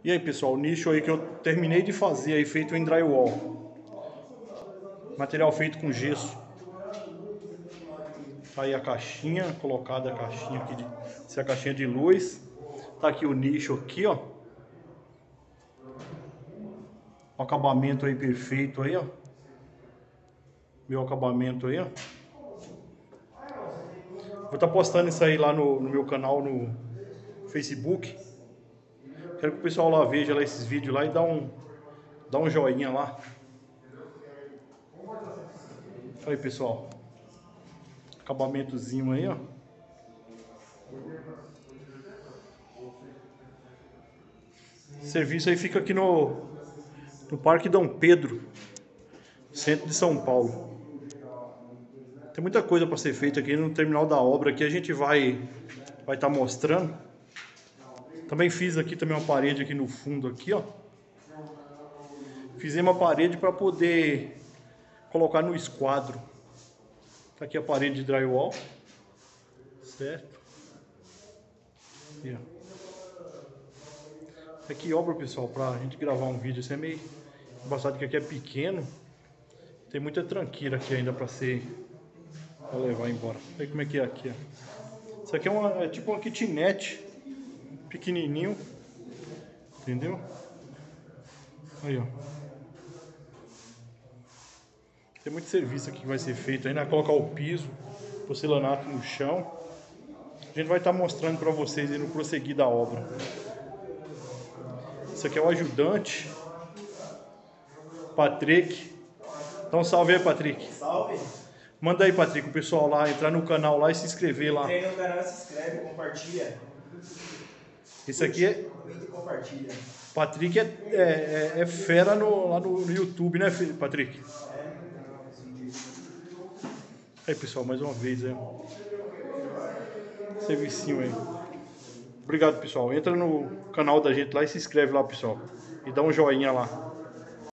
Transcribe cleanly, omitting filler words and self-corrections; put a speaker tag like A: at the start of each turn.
A: E aí, pessoal, o nicho aí que eu terminei de fazer aí, feito em drywall. Material feito com gesso. Tá aí a caixinha, colocada a caixinha aqui, essa é a caixinha de luz. Tá aqui o nicho aqui, ó. O acabamento aí perfeito aí, ó. Meu acabamento aí, ó. Vou estar postando isso aí lá no meu canal no Facebook. Quero que o pessoal lá veja lá esses vídeos lá e dá um joinha lá. Aí, pessoal. Acabamentozinho aí, ó. Serviço aí fica aqui no Parque Dom Pedro, centro de São Paulo. Tem muita coisa para ser feita aqui no terminal da obra. Aqui a gente vai estar mostrando. Também fiz aqui também uma parede aqui no fundo aqui, ó. Fizemos uma parede para poder colocar no esquadro. Tá aqui a parede de drywall, certo? Aqui, ó. Aqui obra, pessoal, pra gente gravar um vídeo. Isso é meio embaçado que aqui é pequeno. Tem muita tranqueira aqui ainda pra levar embora. Olha como é que é aqui, ó. Isso aqui é tipo uma kitnet pequenininho, entendeu? Aí, ó. Tem muito serviço aqui que vai ser feito ainda. Colocar o piso, porcelanato no chão. A gente vai estar mostrando pra vocês aí no prosseguir da obra. Esse aqui é o ajudante, Patrick. Então salve aí, Patrick.
B: Salve.
A: Manda aí, Patrick, o pessoal lá, entrar no canal lá e se inscrever lá.
B: Entra aí no canal, se inscreve, compartilha.
A: Esse aqui é...
B: Compartilha.
A: Patrick é fera lá no YouTube, né, Patrick? Aí, pessoal, mais uma vez, aí. Servicinho aí. Obrigado, pessoal. Entra no canal da gente lá e se inscreve lá, pessoal. E dá um joinha lá.